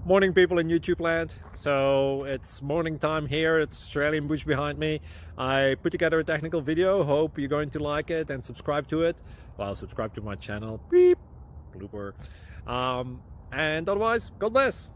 Morning, people in YouTube land. So it's morning time here. It's Australian bush behind me. I put together a technical video. Hope you're going to like it and subscribe to it. Well, subscribe to my channel. Beep. Blooper. And otherwise, God bless.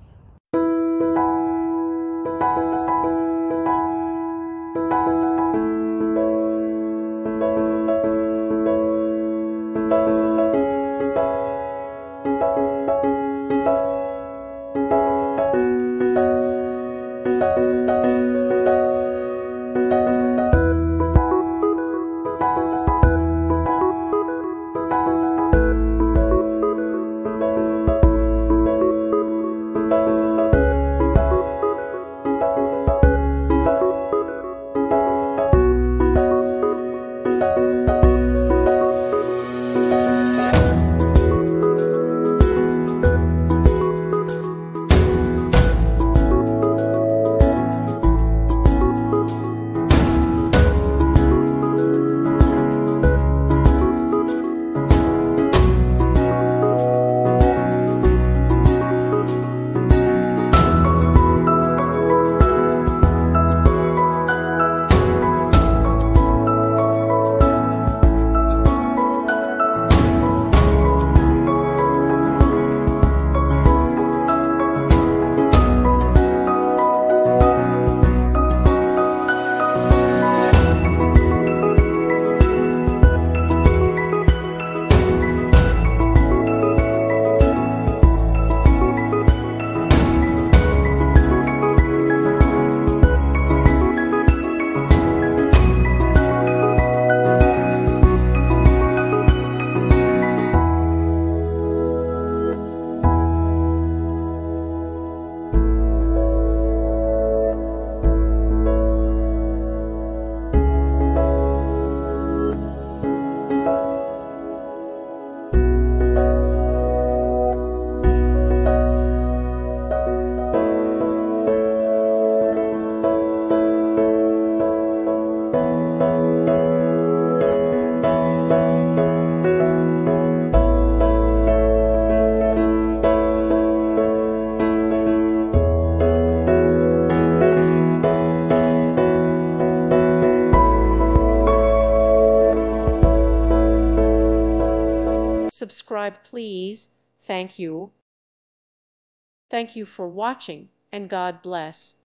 Subscribe, please. Thank you. Thank you for watching, and God bless.